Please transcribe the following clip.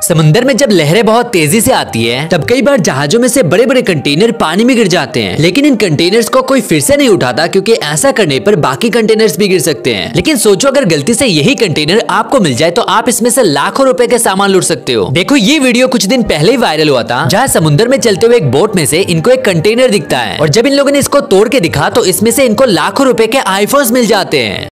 समुद्र में जब लहरें बहुत तेजी से आती है तब कई बार जहाजों में से बड़े बड़े कंटेनर पानी में गिर जाते हैं, लेकिन इन कंटेनर्स को कोई फिर से नहीं उठाता क्योंकि ऐसा करने पर बाकी कंटेनर्स भी गिर सकते हैं। लेकिन सोचो अगर गलती से यही कंटेनर आपको मिल जाए तो आप इसमें से लाखों रुपए के सामान लूट सकते हो। देखो ये वीडियो कुछ दिन पहले ही वायरल हुआ था, जहाँ समुद्र में चलते हुए एक बोट में से इनको एक कंटेनर दिखता है और जब इन लोगों ने इसको तोड़ के दिखा तो इसमें से इनको लाखों रुपए के आईफोन्स मिल जाते हैं।